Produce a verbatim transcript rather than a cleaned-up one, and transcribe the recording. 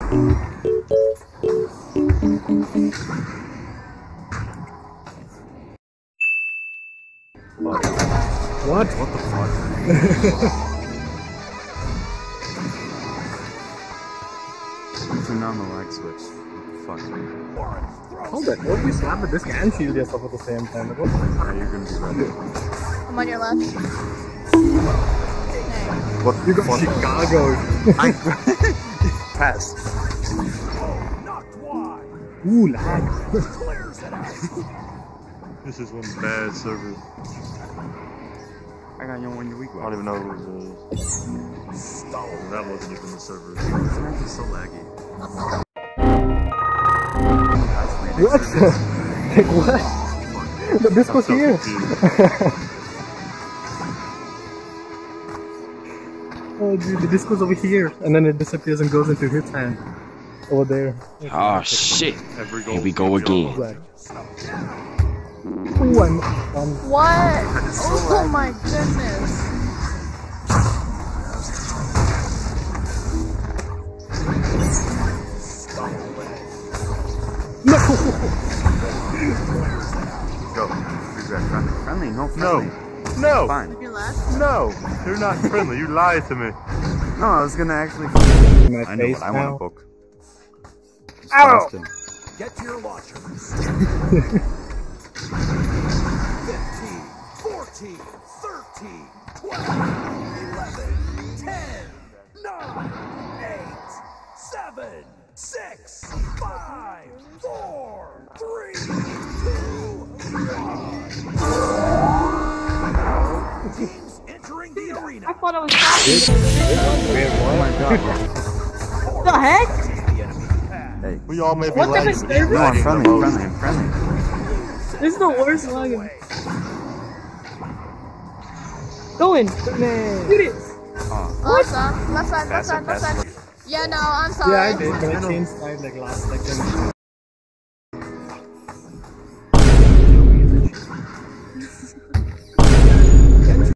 What? What the fuck? Turn on the light switch. What the fuck? Hold it. What if we slam the disc and shield yourself at the same time? What? Yeah, you're gonna be ready. I'm on your left. What You got fuck? Chicago. I pass. Ooh, lag. This is one bad server. I got you on your weak I don't even know who it is. That wasn't even the server. It's actually so laggy. What? Like what? The disc was so here. Oh dude, the disc was over here, and then it disappears and goes into his hand. Over there. Oh shit! Every Here we go again. Like, ooh, I'm um, What? Oh my goodness. no! Go. Regret. Friendly. Friendly. No. No. Friendly. No. Fine. Your left? No. You're not friendly. You lied to me. No, I was gonna actually. In my I know face what I now. want to book. Ow! Austin. Get to your launchers. fifteen, fourteen, thirteen, twelve, eleven, ten, nine, eight, seven, six, five, four, three, two, one. Teams entering the arena. I thought I was talking. Oh my god. What the heck? Hey. We all may be What type of lagging, but server? No, I'm lagging friendly. the I'm most. friendly. I'm friendly. This is the worst login. Go in. Man. Get it. Oh. Awesome. Left side, left Pass it, side, left pass side. it. Yeah, no, I'm sorry. Yeah, I did, but I changed side like last second.